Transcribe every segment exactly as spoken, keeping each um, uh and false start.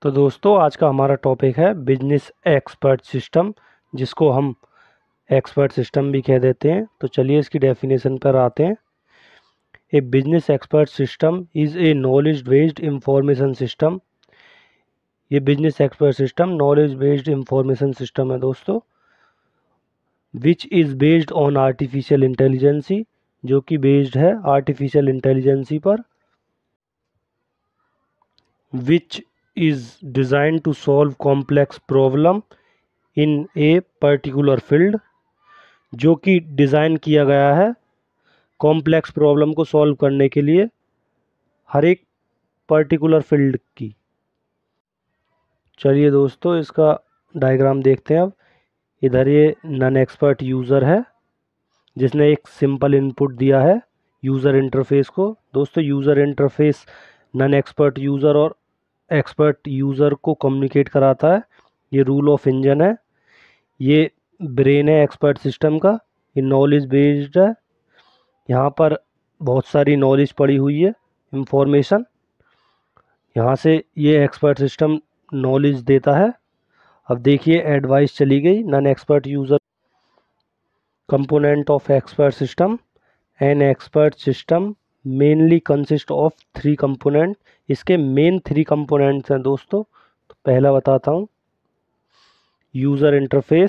तो दोस्तों आज का हमारा टॉपिक है बिजनेस एक्सपर्ट सिस्टम, जिसको हम एक्सपर्ट सिस्टम भी कह देते हैं। तो चलिए इसकी डेफिनेशन पर आते हैं। A business expert system is a knowledge based information system. ये business expert system knowledge based information system है दोस्तों, which is based on artificial intelligence, जो कि बेस्ड है आर्टिफिशियल इंटेलिजेंसी पर, विच is designed to solve complex problem in a particular field, जो कि design किया गया है कॉम्प्लेक्स प्रॉब्लम को सॉल्व करने के लिए हर एक पर्टिकुलर फील्ड की। चलिए दोस्तों इसका डायग्राम देखते हैं। अब इधर ये नॉन एक्सपर्ट यूज़र है जिसने एक सिंपल इनपुट दिया है यूज़र इंटरफेस को। दोस्तों user interface non expert user और एक्सपर्ट यूज़र को कम्युनिकेट कराता है। ये रूल ऑफ इंजन है, ये ब्रेन है एक्सपर्ट सिस्टम का, ये नॉलेज बेस्ड है। यहाँ पर बहुत सारी नॉलेज पड़ी हुई है, इंफॉर्मेशन, यहाँ से ये एक्सपर्ट सिस्टम नॉलेज देता है। अब देखिए एडवाइस चली गई non expert user. Component of expert system, an expert system mainly consist of three component. इसके मेन थ्री कंपोनेंट्स हैं दोस्तों। तो पहला बताता हूँ, user interface.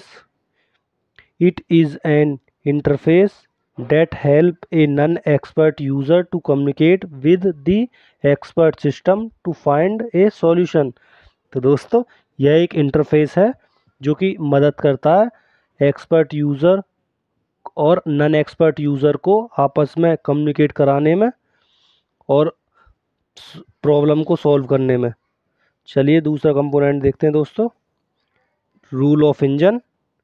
It is an interface that help a non-expert user to communicate with the expert system to find a solution। तो दोस्तों यह एक इंटरफेस है जो कि मदद करता है एक्सपर्ट यूज़र और नॉन एक्सपर्ट यूज़र को आपस में कम्युनिकेट कराने में और प्रॉब्लम को सॉल्व करने में। चलिए दूसरा कंपोनेंट देखते हैं दोस्तों, rule of engine.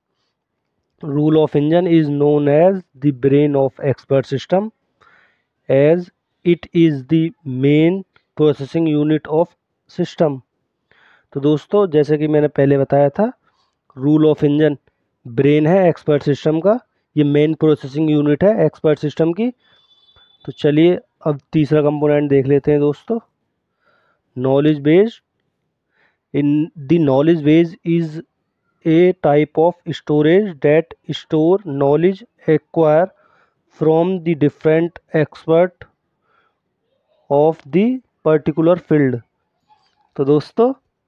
Rule of engine is known as the brain of expert system, as it is the main processing unit of system। तो दोस्तों जैसे कि मैंने पहले बताया था, रूल ऑफ इंजन ब्रेन है एक्सपर्ट सिस्टम का, ये मेन प्रोसेसिंग यूनिट है एक्सपर्ट सिस्टम की। तो चलिए अब तीसरा कंपोनेंट देख लेते हैं दोस्तों, knowledge based. In the knowledge base is a type of storage that store knowledge acquired from the different expert of the particular field। तो दोस्तों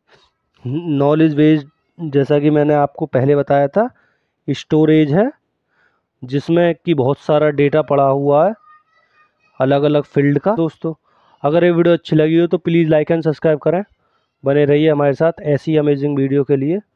नॉलेज बेस्ड जैसा कि मैंने आपको पहले बताया था, स्टोरेज है जिसमें कि बहुत सारा डेटा पड़ा हुआ है अलग अलग फील्ड का। दोस्तों अगर ये वीडियो अच्छी लगी हो तो प्लीज़ लाइक एंड सब्सक्राइब करें, बने रहिए हमारे साथ ऐसी अमेजिंग वीडियो के लिए।